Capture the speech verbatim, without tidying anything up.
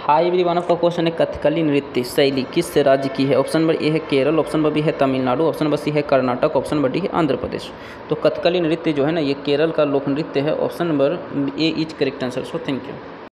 High everyone, आपका question है कथकली नृत्य शैली किस राज्य की है। ऑप्शन नंबर ए है केरल, ऑप्शन नंबर बी है तमिलनाडु, ऑप्शन नंबर सी है कर्नाटक, ऑप्शन नंबर डी है आंध्र प्रदेश। तो कथकली नृत्य जो है ना ये केरल का लोक नृत्य है। Option number A is correct answer. So thank you.